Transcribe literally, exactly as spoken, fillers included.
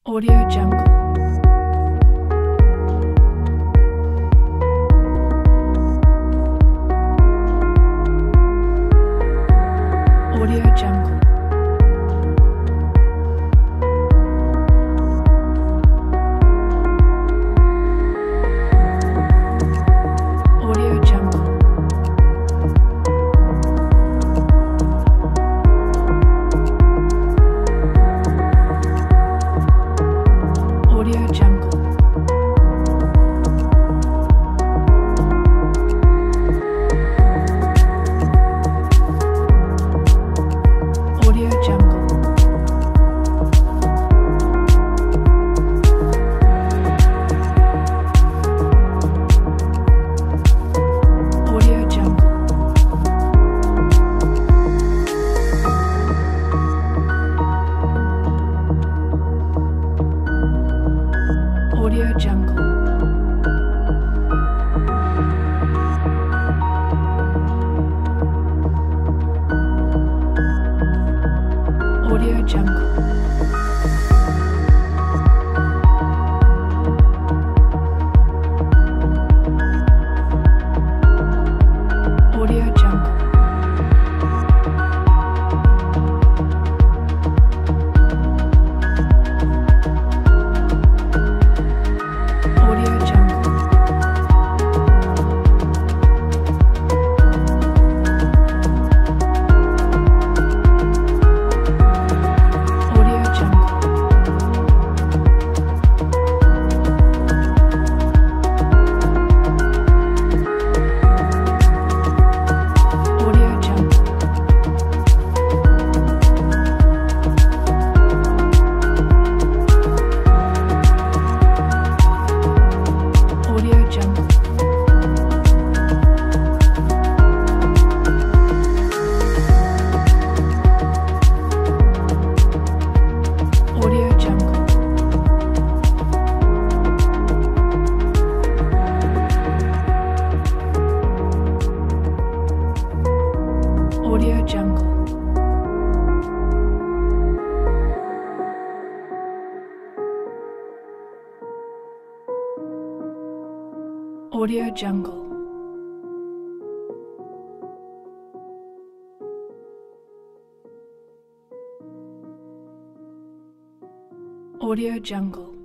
Audio Jungle. Audio Jungle. Audio Jungle. Audio Jungle. Audio Jungle. Audio Jungle. Audio Jungle. Audio Jungle. Audio Jungle. Audio Jungle. Audio Jungle. Audio Jungle. Audio Jungle. Audio Jungle. Audio Jungle. Audio Jungle. Audio Jungle.